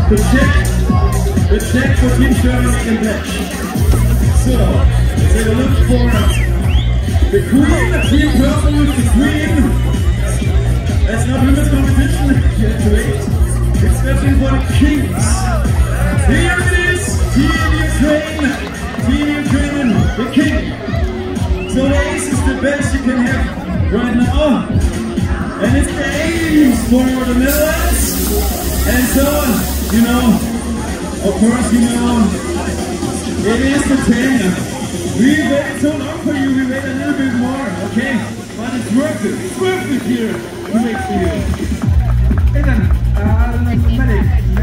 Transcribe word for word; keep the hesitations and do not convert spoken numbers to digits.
the check, the check for Team Germany in black. So, let's take a look for the Queen, Team Purple, the Queen. That's not women's competition, you have to wait. Especially for the Kings. Here it is, Team Ukraine, Team Ukraine, the King. So the ace is the best you can have right now. And it's the ace for the Netherlands. And so, you know, of course, you know, it is the Penninga. We waited so long for you, we wait a little bit more, okay? But it's worth it, it's worth it here to make for you. And then, uh, medic.